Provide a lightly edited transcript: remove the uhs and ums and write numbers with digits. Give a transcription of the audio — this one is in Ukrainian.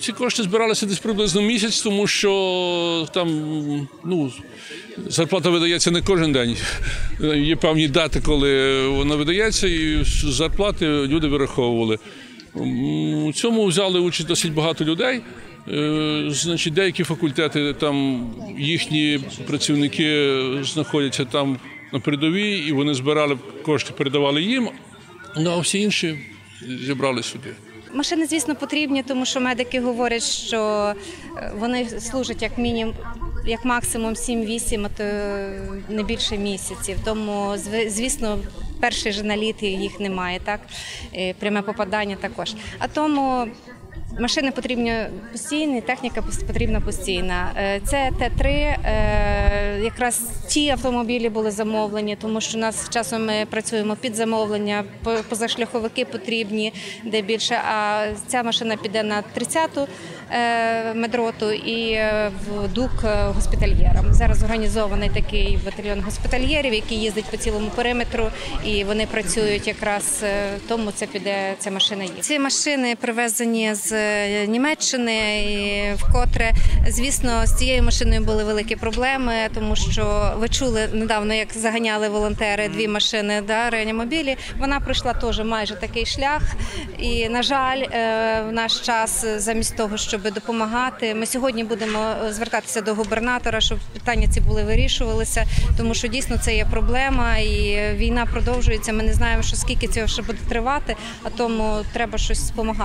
ці кошти збиралися десь приблизно місяць, тому що там зарплата видається не кожен день. Є певні дати, коли вона видається, і з зарплати люди вираховували. У цьому взяли участь досить багато людей. Значить, деякі факультети, там їхні працівники знаходяться там на передовій, і вони збирали кошти, передавали їм, а всі інші зібрали сюди. Машини, звісно, потрібні, тому що медики говорять, що вони служать як максимум 7-8, а то не більше місяців. Тому, звісно, перший же наліт їх немає, так? Пряме попадання також. А тому машини потрібні постійні, техніка потрібна постійна. Це Т3, якраз ті автомобілі були замовлені, тому що у нас часом ми працюємо під замовлення, позашляховики потрібні, де більше, а ця машина піде на 30-ту медроту і в ДУК госпітальєрам. Зараз організований такий батальйон госпітальєрів, який їздить по цілому периметру, і вони працюють якраз, тому ця машина є. Ці машини привезені з Німеччини, і вкотре, звісно, з цією машиною були великі проблеми, тому що ви чули недавно, як заганяли волонтери 2 машини, реанімобілі. Вона пройшла теж майже такий шлях, і, на жаль, в наш час замість того, щоб допомагати, ми сьогодні будемо звертатися до губернатора, щоб питання ці вирішувалися, тому що дійсно це є проблема, і війна продовжується, ми не знаємо, скільки цього ще буде тривати, а тому треба щось допомагати.